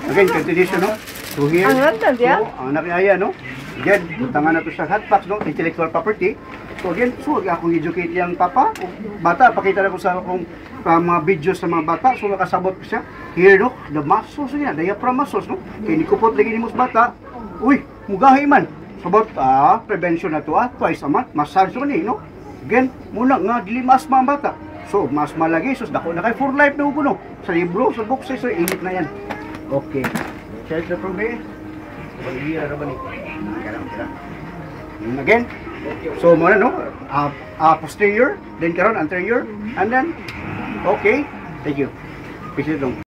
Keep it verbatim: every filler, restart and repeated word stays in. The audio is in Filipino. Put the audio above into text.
Again, continuation, no? So here, Ang ganda, so, diya? ang nakiyaya, no? Again, butangan na to sa hotbox, no? Intellectual property. So again, so akong educate yung papa, o bata, pakita na ko sa akong uh, mga videos sa mga bata, so nakasabot ko siya. Here, no? The muscles niya, diaphragm muscles, no? Kaya nikupot lagi ni mas bata. Uy, mugahi man. Sabot, ah, prevention na to, ah, twice a month, massage ko ni, no? Again, muna nga, dili mas mga bata. So, mas malagi, so dako na kay for life na ko, no? Sa libro, sa book, sa init na yan. Okay. Check the probe. Bagiya ra ba ni? Kaya lang. Again. So mo na, no? Uh, uh, posterior, then karon anterior, and then okay. Thank you. Peace long.